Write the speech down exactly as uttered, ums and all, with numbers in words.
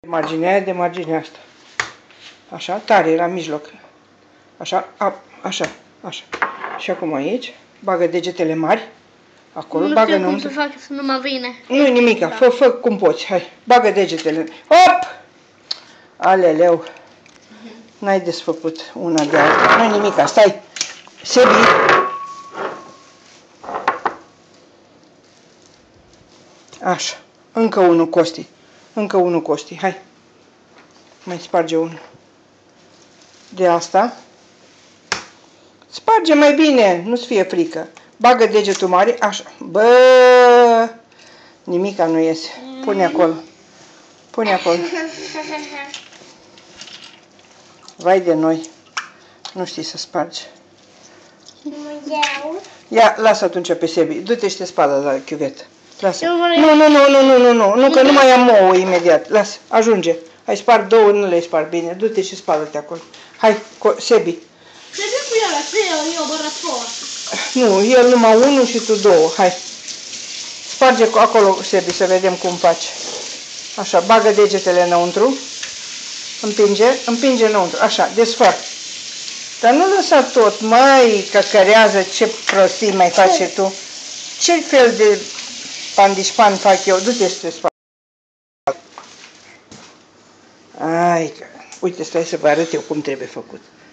Marginea aia de marginea asta. Așa, tare, la mijloc. Așa, a, așa, așa. Și acum aici, bagă degetele mari. Acolo, nu bagă știu cum înăuntru. să fac, să nu mă vine. Nu-i nimica, fă, fă cum poți, hai. Bagă degetele. Hop! Aleleu. N-ai desfăcut una de alta. Nu-i nimica, stai. Sebi. Așa. Încă unul, Costi. Încă unul, Costi. Hai. Mai sparge unul. De asta. Sparge mai bine, nu-ți fie frică. Bagă degetul mare, așa. Bă! Nimica nu iese. Pune acolo. Pune acolo. Vai de noi. Nu știi să spargi. Ia, lasă atunci pe Sebi. Du-te și te spală la chiuvetă. Lasă. Nu, nu, nu, nu, nu, nu, nu, nu, că nu mai am ouă imediat. Lasă, ajunge. Ai spart două, nu le-ai spart bine. Du-te și spală-te acolo. Hai, Sebi. Trebuie cu el, trei, eu bărător. Nu, el numai unul și tu două. Hai. Sparge acolo, Sebi, să vedem cum faci. Așa, bagă degetele înăuntru. Împinge, împinge înăuntru. Așa, desfăr. Dar nu lăsa tot, mai căcărează, ce prostii mai faci tu. Ce fel de pandișpan fac eu? Du-te să te spală. Ai, uite, stai să vă arăt eu cum trebuie făcut.